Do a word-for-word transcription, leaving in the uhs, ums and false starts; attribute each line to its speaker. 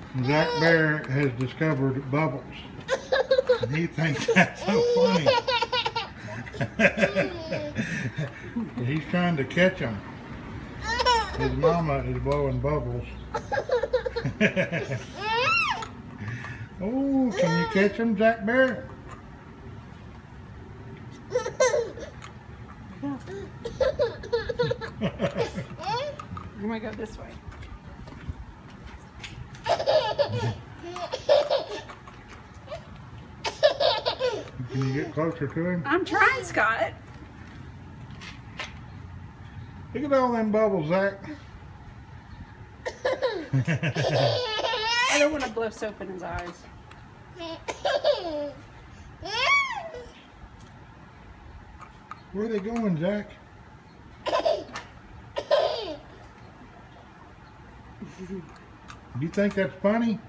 Speaker 1: Zach Bear has discovered bubbles. And he thinks that's so funny. He's trying to catch them. His mama is blowing bubbles. Oh, can you catch them, Zach Bear?
Speaker 2: I'm gonna go this way.
Speaker 1: Can you get closer to him?
Speaker 2: I'm trying, Scott.
Speaker 1: Look at all them bubbles, Zach.
Speaker 2: I don't want to blow soap in his eyes.
Speaker 1: Where are they going, Zach? You think that's funny?